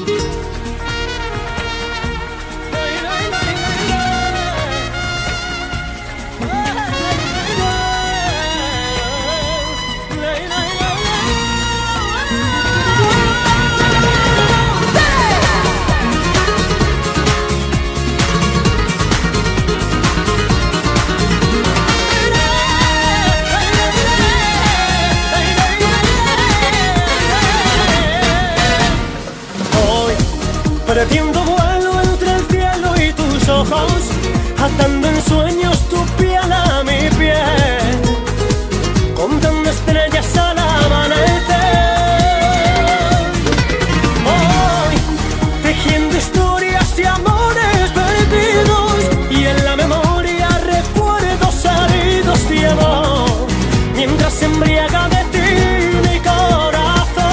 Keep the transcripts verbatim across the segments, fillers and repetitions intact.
Perdiendo vuelo entre el cielo y tus ojos, atando en sueños tu piel a mi piel, contando estrellas al amanecer. Hoy, tejiendo historias de amores perdidos, y en la memoria recuerdos salidos de amor, mientras se embriaga de ti mi corazón.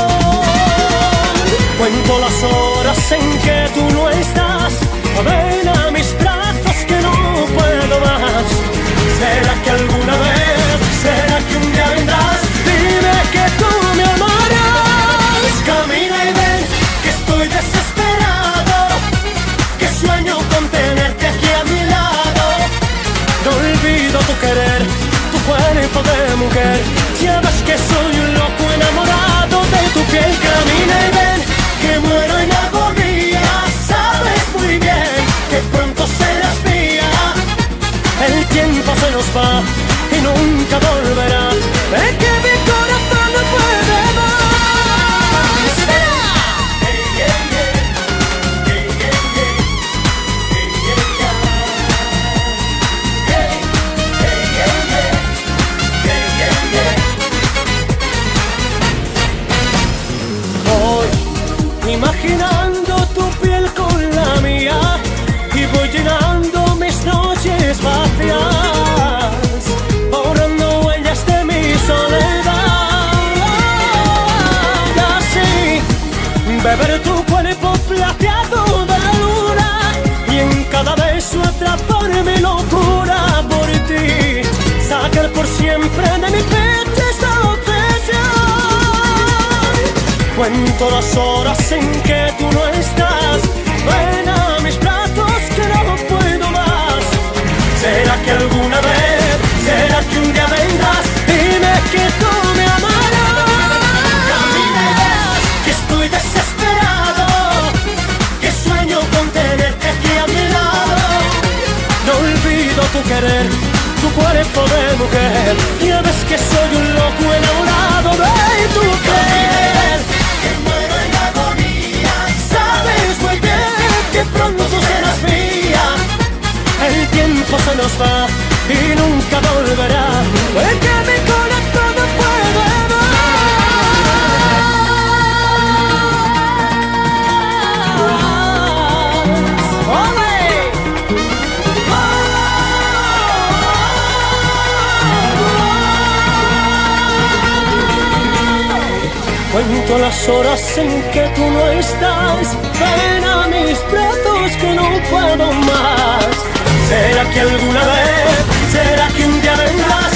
Cuento las horas en que tú no estás, ven a mis brazos que no puedo más. ¿Será que alguna vez, será que un día vendrás? Dime que tú me amarás. Camina y ven, que estoy desesperado, que sueño con tenerte aquí a mi lado. No olvido tu querer, tu cuerpo de mujer, ya ves que soy un loco enamorado de tu piel. Camina y ven, que muero en agonía, sabes muy bien que pronto serás mía. El tiempo se nos va y nunca volverá, es que mi corazón no puede más. Hoy, imaginando tu piel con la mía, y voy llenando mis noches vacías, borrando huellas de mi soledad. Así, beber tu cuerpo plateado de la luna, y en cada beso atrapar mi locura por ti, sacar por siempre de mi pecho esta obsesión. Cuento las horas en que tú no estás, ven a mis brazos que no puedo más. ¿Será que alguna vez, será que un día vendrás? Dime que tú me amarás. Camina y ves que estoy desesperado, que sueño con tenerte aquí a mi lado. No olvido tu querer, tu cuerpo de mujer, ya ves que soy un loco enamorado de tu querer. Que muero en agonía, sabes muy bien que pronto serás mía. El tiempo se nos va y nunca volverá, porque mi corazón no puede más. ¡Ole! Cuento las horas en que tú no estás, ven a mis brazos que no puedo más. ¿Será que alguna vez, será que un día vendrás?